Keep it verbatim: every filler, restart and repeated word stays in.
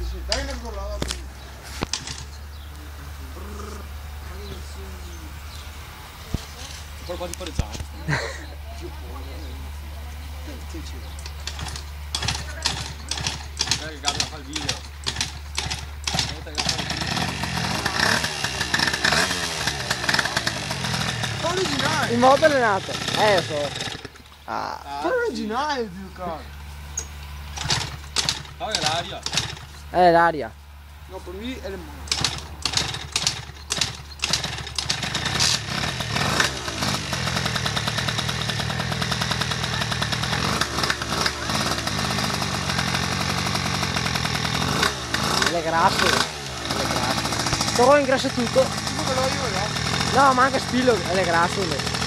sì, dai che ne provato. Poi quasi pareggiamo. Che c'è? Guarda che Gabri fa il video. Guarda che fa il video. Fa originale! Il modo è nato. Eh, lo so. Ah. Fa originale più caro. Guarda che l'aria. Eh, l'aria. No, per lui è le mani. Le grasse. Le grasse. Toro ingrassa tutto. Tipo che lo io, no? No, ma anche spillo. Le grasse. Le.